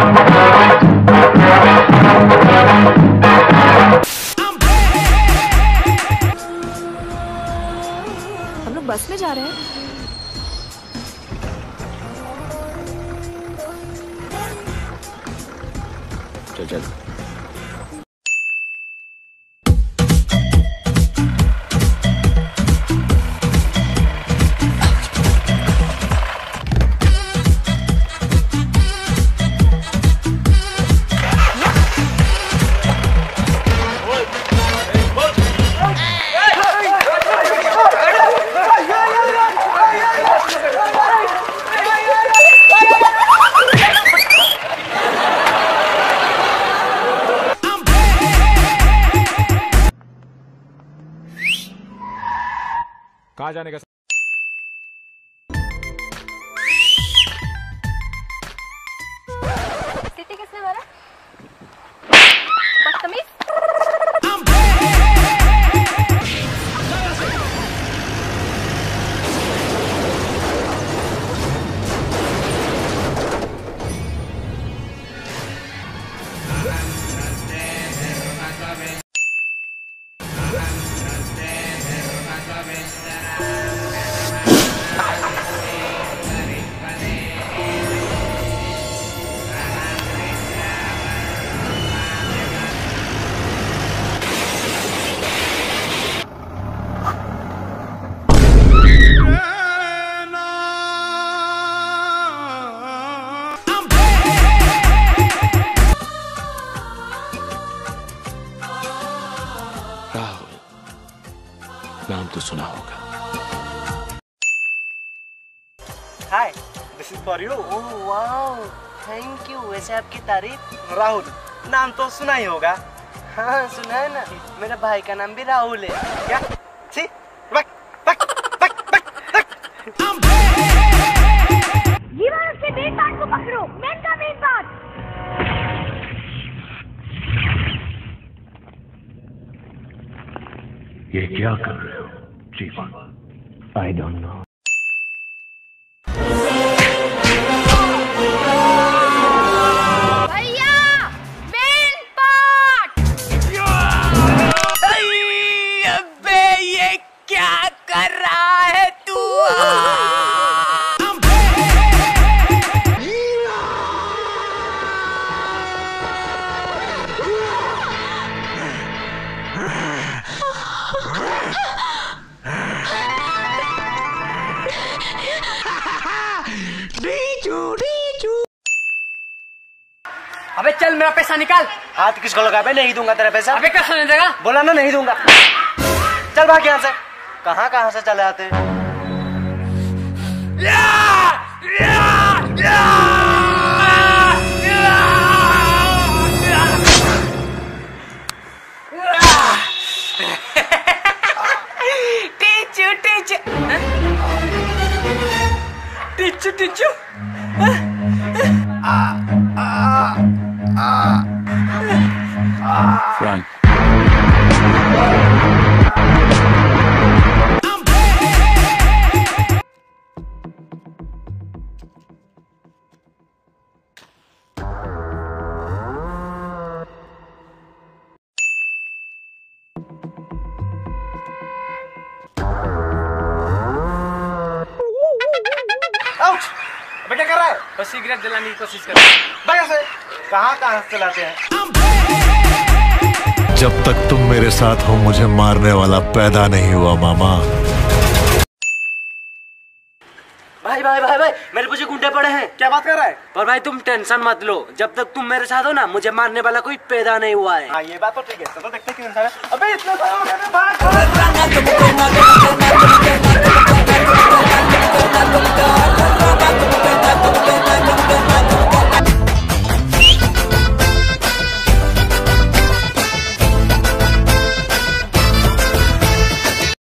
हम लोग बस में जा रहे हैं। चल चल। कहाँ जाने का? सिटी किसने मारा? बदतमीज। राहुल, नाम तो सुना होगा। Hi, this is for you. Oh wow, thank you. वैसे आपकी तारीफ? राहुल, नाम तो सुना ही होगा। हाँ सुना है ना, मेरा भाई का नाम भी राहुल है। क्या? सी, बक, बक, बक, बक, बक। ये बार उसके मेन पार्ट को पकड़ो, मेन का मेन पार्ट। ये क्या कर रहे हो चीफा? I don't know. भैया, मेन पार्ट। अबे ये क्या कर रहा है तू? अबे चल मेरा पैसा निकाल। हाथ किसको लगा बे? नहीं दूंगा तेरा पैसा। अबे कैसे नहीं देगा? बोला ना नहीं दूंगा। चल भाग यहाँ से। कहाँ कहाँ से चले आते हैं? टीचू टीचू टीचू टीचू। फ्रैंक, अबे क्या कर रहा है? बस सिगरेट जलाने की कोशिश कर। भाग यहाँ से। कहाँ कहाँ से चलाते हैं? जब तक तुम मेरे साथ हो मुझे मारने वाला पैदा नहीं हुआ मामा। भाई भाई भाई भाई, मेरे पीछे गुंडे पड़े हैं। क्या बात कर रहा है? पर भाई तुम टेंशन मत लो, जब तक तुम मेरे साथ हो ना मुझे मारने वाला कोई पैदा नहीं हुआ है। हाँ ये बात तो ठीक है। चलो देखते हैं क्यों इंसान है। अबे इतना सारा हो गया ना, भाग।